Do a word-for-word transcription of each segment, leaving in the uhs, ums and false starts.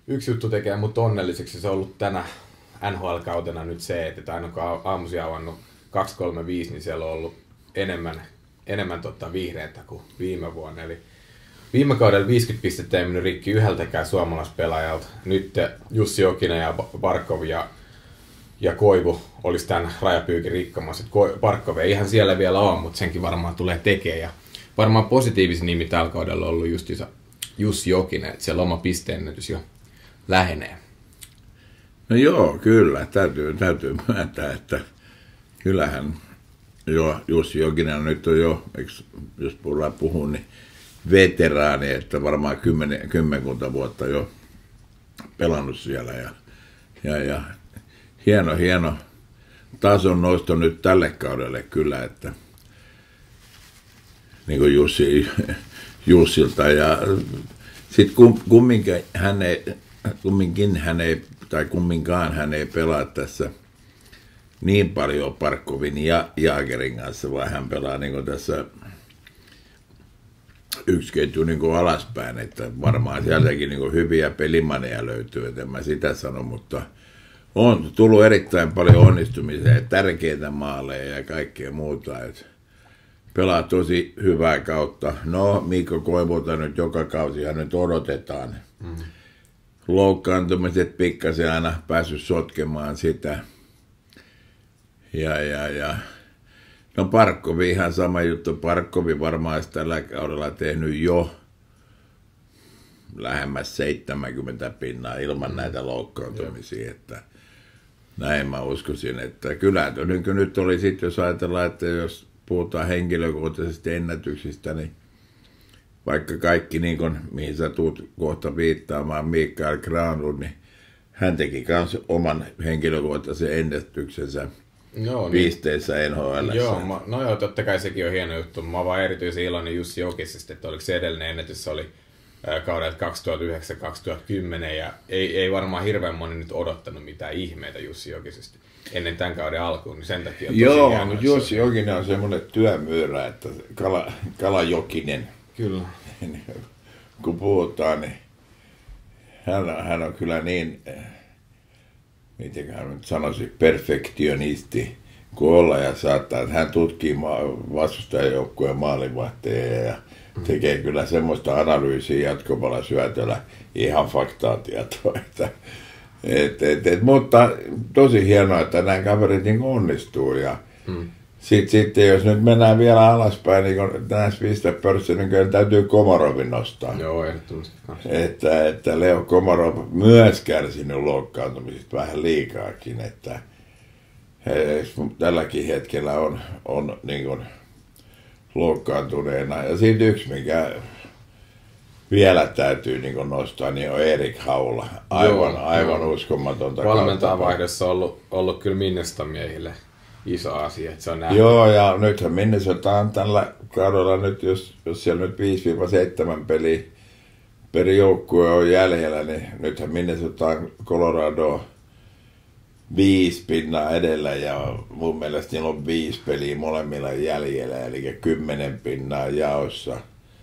yksi juttu tekee mut onnelliseksi. Se on ollut tänä N H L-kautena nyt se, että aina kun on aamuisin avannut kaksi kolme viisi, niin siellä on ollut enemmän, enemmän tota vihreätä kuin viime vuonna. Eli viime kaudella viisikymmentä pistettä ei mennyt rikki yhdeltäkään suomalaispelaajalta. Nyt Jussi Jokinen ja Barkov ja, ja Koivu olisi tämän rajapyykin rikkomassa. Barkov ei ihan siellä vielä ole, mutta senkin varmaan tulee tekemään. Ja varmaan positiivisin nimi tällä kaudella on ollut justiinsa Jussi Jokinen, että siellä oma pisteennätys jo lähenee. No joo, kyllä. Täytyy, täytyy myöntää, että kyllähän jo Jussi Jokinen nyt on jo, jos puhun, niin veteraani, että varmaan kymmen, kymmenkunta vuotta jo pelannut siellä. Ja, ja, ja hieno, hieno tason nosto nyt tälle kaudelle kyllä, että niin kuin Jussi, Jussilta. Ja sitten kum, kumminkin hän ei, kumminkin hän ei, tai kumminkaan hän ei pelaa tässä niin paljon Parkkovin ja Jaagerin kanssa, vaan hän pelaa niin kuin tässä yksi ketju niin kuin alaspäin, että varmaan sieltäkin niin kuin hyviä pelimaneja löytyy, että en mä sitä sano, mutta on tullut erittäin paljon onnistumisia ja tärkeitä maaleja ja kaikkea muuta, että pelaa tosi hyvää kautta. No, Mikko Koivulta nyt joka kausihan nyt odotetaan. Mm. Loukkaantumiset pikkasen aina päässyt sotkemaan sitä. Ja, ja, ja. No Parkkovi ihan sama juttu. Parkkovi varmaan olisi tällä kaudella tehnyt jo lähemmäs seitsemänkymmentä pinnaa ilman mm. näitä loukkaantumisia. Että näin mä uskoisin, että kyllä niin kuin nyt oli sitten, jos ajatellaan, että jos puhutaan henkilökohtaisista ennätyksistä, niin vaikka kaikki, niin kuin, mihin sä tulet kohta viittaamaan, Mikael Granlund, niin hän teki myös oman henkilökohtaisen ennätyksensä joo, pisteissä niin, N H L. Joo, mä, no joo, totta kai sekin on hieno juttu. Mä oon vaan erityisen iloinen Jussi Jokisesta, että oliko se edellinen ennätys, se oli kaudelta kaksituhattayhdeksän kaksituhattakymmenen, ja ei, ei varmaan hirveän moni nyt odottanut mitään ihmeitä Jussi Jokisesta ennen tämän kauden alkuun, niin sen takia on joo, tosi hienoa. Jussi Jokinen on semmoinen työmyyrä, että kala, kalajokinen. Kyllä. Kun puhutaan, niin hän on, hän on kyllä niin, miten hän nyt sanoisi, perfektionisti kuin olla ja saattaa, että hän tutkii vastustajajoukkueen maalivahteja ja tekee kyllä semmoista analyysiä jatkopalla syötöllä ihan faktaa tietoa. Että, et, et, et, mutta tosi hienoa, että nämä kaverit niin onnistuu. Ja hmm. sitten sit, jos nyt mennään vielä alaspäin, niin näissä pistepörssissä, niin kyllä täytyy Komarovin nostaa. Joo, ehdottomasti. Että, että Leo Komarov myös kärsinyt loukkaantumisista vähän liikaakin. Että he, tälläkin hetkellä on, on niin kuin loukkaantuneena. Ja siitä yksi, mikä vielä täytyy niin nostaa, niin on Erik Haula. Aivan, joo, aivan joo. Uskomatonta. Valmentajavaihdossa on ollut, ollut kyllä Minnesota miehille iso asia, että se on nähty. Joo, ja nythän Minnesota on tällä kaudella nyt, jos, jos siellä nyt viisi seitsemän peliä per joukkue on jäljellä, niin nythän Minnesota on Colorado viisi pinnaa edellä, ja mun mielestä niillä on viisi peliä molemmilla jäljellä, eli kymmenen pinnaa jaossa.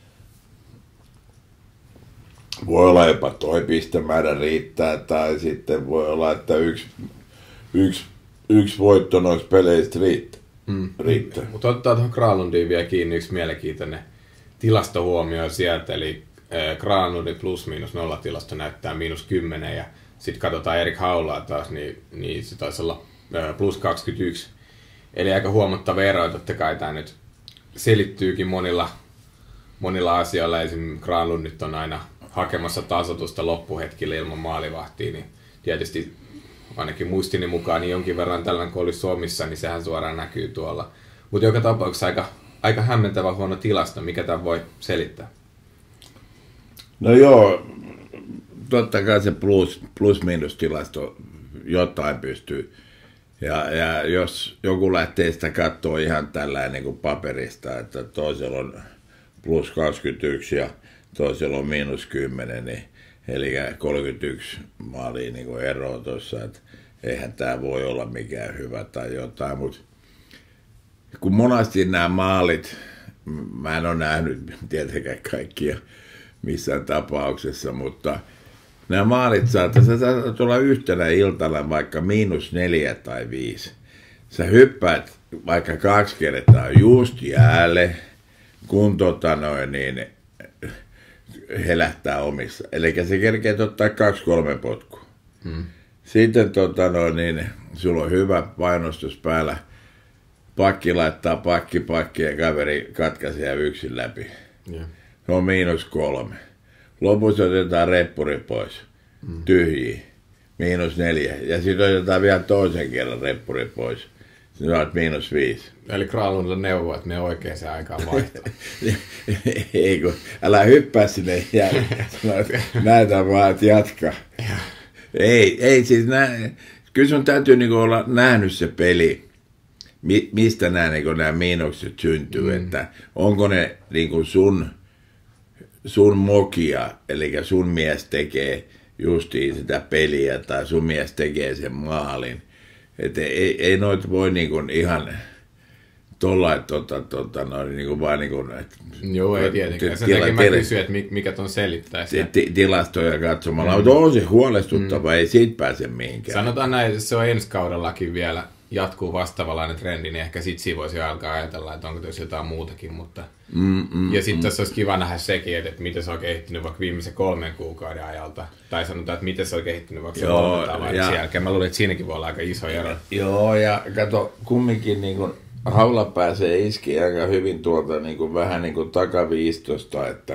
Voi olla jopa toi pistemäärä riittää, tai sitten voi olla, että yksi, yksi, yksi voitto noista peleistä riittää. Mm. riittää. Mutta ottaa tuohon Granlundiin vielä kiinni yksi mielenkiintoinen tilastohuomio sieltä, eli äh, Granlundin plus-miinus nolla tilasto näyttää miinus kymmenen, ja sitten katsotaan Erik Haulaa taas, niin, niin se taisi olla äh, plus kaksikymmentäyksi. Eli aika huomattava ero, totta kai tämä nyt selittyykin monilla, monilla asioilla. Esimerkiksi Granlundit on aina hakemassa tasoitusta loppuhetkille ilman maalivahtia, niin tietysti ainakin muistini mukaan niin jonkin verran tällainen, kun oli Suomessa, niin sehän suoraan näkyy tuolla. Mutta joka tapauksessa aika, aika hämmentävä huono tilasto, mikä tämä voi selittää. No joo, totta kai se plus, plus-miinus tilasto jotain pystyy. Ja, ja jos joku lähtee sitä katsoa ihan tällainen niin kuin paperista, että toisella on plus kaksikymmentäyksi ja toisella on miinus kymmenen, niin, eli kolmekymmentäyksi maalia niin kuin eroa tuossa, että eihän tämä voi olla mikään hyvä tai jotain, mutta kun monasti nämä maalit, mä en ole nähnyt tietenkään kaikkia missään tapauksessa, mutta nämä maalit saattaa, sä saattaa tulla yhtenä iltana vaikka miinus neljä tai viisi. Sä hyppäät vaikka kaksi kertaa just jäälle, kun tota noin, niin helähtää omissa. Eli se kerkeet ottaa kaksi kolme potkua. Hmm. Sitten tota noin, niin sulla on hyvä painostus päällä. Pakki laittaa pakki pakki ja kaveri katkaisee yksin läpi. Yeah. Se on miinus kolme. Lopussa otetaan reppuri pois. Mm. Tyhjiä. Miinus neljä. Ja sitten otetaan vielä toisen kerran reppuri pois. Sitten olet miinus viisi. Eli Granlundilla neuvoo, että me oikeaan aikaan vaihtaa. Ei kun, älä hyppää sinne jälleen. Näytä vaan, että jatka. ei, ei siis nä... Kyllä sun täytyy niinku olla nähnyt se peli. Mi- mistä nämä, niin nämä miinukset syntyy, mm. että onko ne niin sun, sun mokia, eli sun mies tekee justiin sitä peliä tai sun mies tekee sen maalin. Että ei, ei noita voi niin kuin ihan tuolla, tota, tota, no, niin kuin vaan niin kuin, että joo, ei tietenkään. Sen takia mä kysyn, että mikä ton selittää sitä. Tilastoja katsomalla. Mm. On se huolestuttava, mm. ei siitä pääse mihinkään. Sanotaan näin, että se on ensi kaudellakin vielä jatkuu vastaavallainen trendi, niin ehkä sit siinä voisi alkaa ajatella, että onko tässä jotain muutakin. Mutta... Mm, mm, ja sitten mm. tässä olisi kiva nähdä sekin, että, että miten se on kehittynyt vaikka viimeisen kolmen kuukauden ajalta. Tai sanotaan, että miten se on kehittynyt vaikka joo, se kolme ja... jälkeen. Mä luulen, että siinäkin voi olla aika iso ero. Joo, ja kato, kumminkin niin kun Haula pääsee iskiin aika hyvin tuolta niin kun, vähän niin kuin takaviistosta, että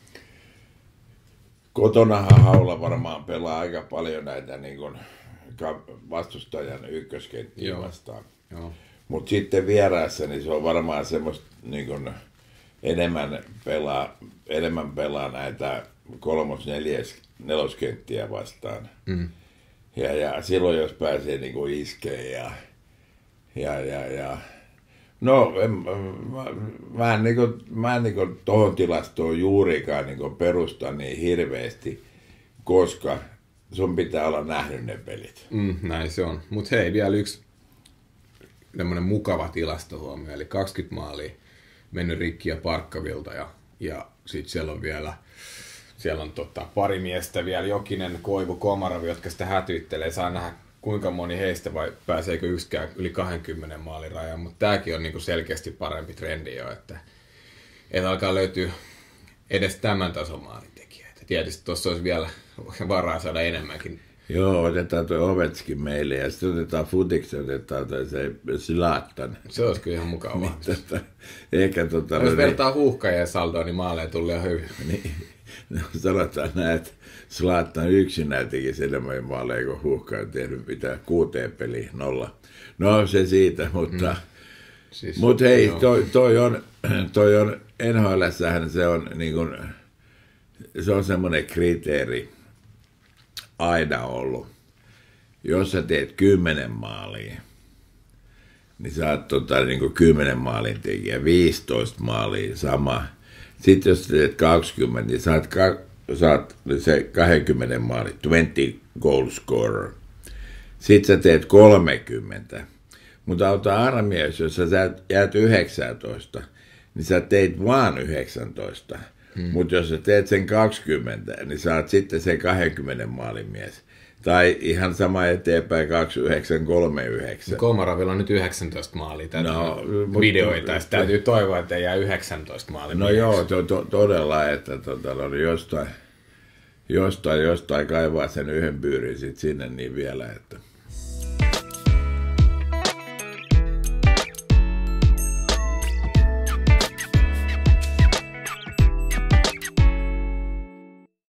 kotonahan Haula varmaan pelaa aika paljon näitä niin kun, vastustajan ykköskenttiä vastaan. Mutta sitten vieraassa niin se on varmaan semmoista niin kun, enemmän, pelaa, enemmän pelaa näitä kolmos, neljäs, neloskenttiä vastaan. Mm. Ja, ja silloin jos pääsee niin kuin iskeen ja, ja, ja, ja no en, mä, mä en, niin kuin, mä en niin kuin tohon tilastoon juurikaan niin kuin perusta niin hirveästi, koska sun pitää olla nähnyt ne pelit. Mm, näin se on. Mutta hei, vielä yksi tämmöinen mukava tilastohuomio, eli kaksikymmentä maalia mennyt rikki ja Parkkavilta, ja, ja sitten siellä on vielä siellä on tota, pari miestä vielä, Jokinen, Koivu, Komaravi, jotka sitä hätyittelee. Saa nähdä, kuinka moni heistä vai pääseekö yksikään yli kaksikymmentä maalin rajan, mutta tämäkin on niinku selkeästi parempi trendi jo, että, että alkaa löytyä edes tämän tason maalintekijöitä. Tietysti tuossa olisi vielä varaa saada enemmänkin. Joo, otetaan tuo Ovechkin meille ja sitten otetaan Futiksi, otetaan toi se Zlatan. Se olisi kyllä ihan mukavaa. niin, tota, ehkä tota... Jos vertaa Huuhkajien saldoon, niin maaleja tulee hyvin. niin, no, sanotaan näin, että Zlatan yksin näytikin enemmän maaleja, kun Huuhkaja on tehnyt pitää kuuteen peliin nolla. No se siitä, mutta... Mm. Siis, mut hei, toi, toi on, toi on N H L:ssähän se on niin kuin, se on semmoinen kriteeri aina ollut. Jos sä teet kymmenen maalia, niin sä oot tota, niin kuin kymmenen maalin tekijä, viisitoista maalia sama. Sitten jos sä teet kaksikymmentä, niin sä oot, ka, sä oot se kaksikymmentä maali, kaksikymmentä goal scorer. Sitten sä teet kolmekymmentä. Mutta auta armias, jos sä jäät yhdeksäntoista, niin sä teit vaan yhdeksäntoista. Hmm. Mutta jos sä teet sen kaksikymmentä, niin sä oot sitten se kaksikymmentä maalin mies. Tai ihan sama eteenpäin kaksikymmentäyhdeksän kolmekymmentäyhdeksän. Komaravilla on nyt yhdeksäntoista maalia no, videoita, ja täytyy toivoa, että ei jää yhdeksäntoista maalin No mieksi. Joo, to, to, todella, että tota, no, jostain, jostain, jostain kaivaa sen yhden pyyrin sit sinne niin vielä, että...